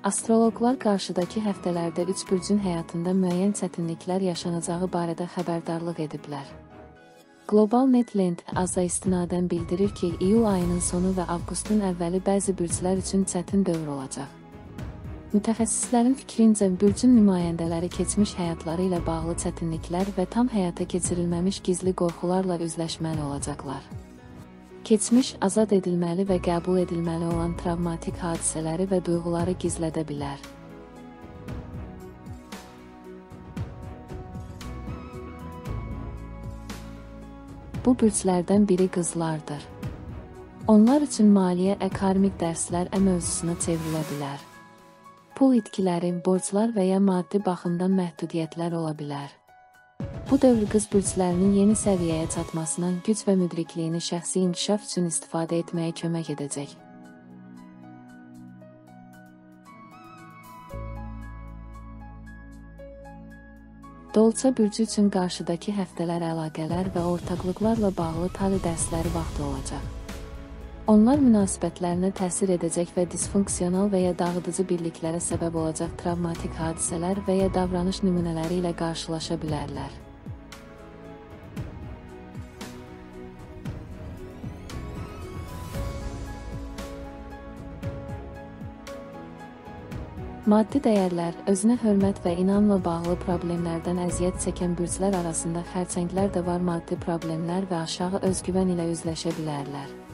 Astroloqlar qarşıdakı həftələrdə 3 bürcün həyatında müəyyən çətinliklər yaşanacağı barədə xəbərdarlıq ediblər. Global Netland AZ'a istinadən bildirir ki, iyul ayının sonu və avqustun əvvəli bəzi bürclər üçün çətin dövr olacaq. Mütəxəssislərin fikrincə, bürcün nümayəndələri keçmiş həyatları ilə bağlı çətinliklər və tam həyata keçirilməmiş gizli qorxularla üzləşməli olacaqlar. Keçmiş azad edilməli və qəbul edilməli olan travmatik hadisələri və duyğuları gizlədə bilər. Bu bürclərdən biri qızlardır. Onlar üçün maliyyə karmik dərslər mövzusuna çevrilə bilər. Pul itkiləri, borclar və ya maddi baxımdan məhdudiyyətlər ola bilər. Bu dövr qız bürclərinin yeni səviyyəyə çatmasına, güc və müdrikliyini şəxsi inkişaf üçün istifadə etməyə kömək edəcək. Dolça bürcü üçün qarşıdakı həftələr əlaqələr və ortaqlıqlarla bağlı tali dərsləri vaxtı olacaq. Onlar münasibətlərinə təsir edəcək və disfunksional və ya dağıdıcı birliklərə səbəb olacaq travmatik hadisələr və ya davranış nümunələri ilə qarşılaşa bilərlər. Maddi dəyərlər, özünə hörmət və inamla bağlı problemlərdən əziyyət çəkən bürclər arasında xərçənglər də var. Maddi problemlər və aşağı özgüvən ilə üzləşə bilərlər.